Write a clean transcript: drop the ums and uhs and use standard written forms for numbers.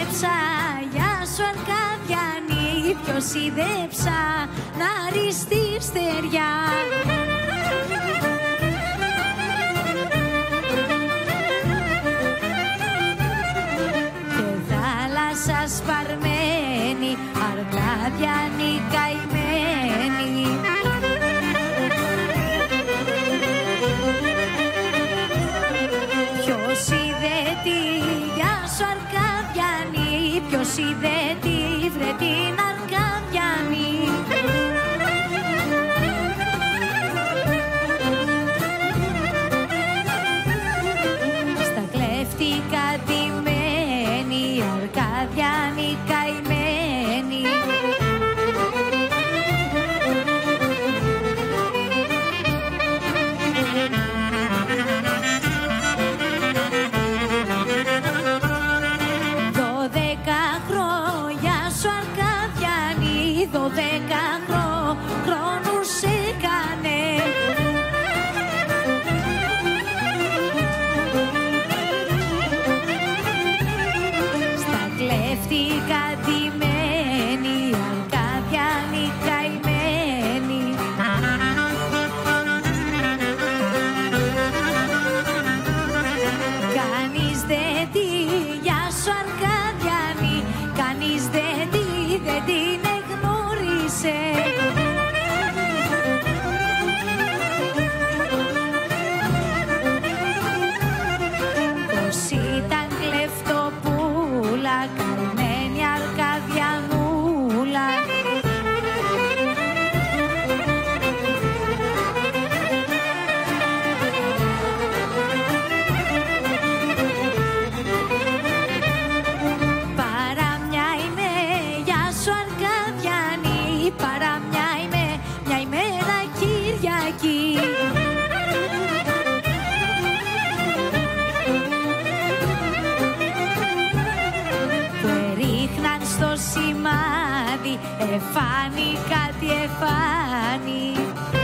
είδεψα, γεια σου Αρκαδιανή, ποιος είδεψα να ριστεί στεριά. Και θάλασσα σπαρμένη, Αρκαδιανή καημένη. Ποιος είδε τη, γεια σου Αρκαδιανή, ποιος είδε τη, βρε την Αρκαδιανή. Στα κλέφτικα ντυμένη, Αρκαδιανή καημένη. Δώδεκα χρόνους έκανε. Στα κλέφτικα ντυμένη, Αρκαδιανή καημένη. Κανείς δεν τη, γεια σου Αρκαδιανή, κανείς δεν την εγνώρισε. Πως ήταν κλεφτοπούλα, καημένη Αρκαδιανούλα. Παρά μια ημέρα Κυριακή. Που ερίχναν στο σημάδι, εφάνει κάτι εφάνει.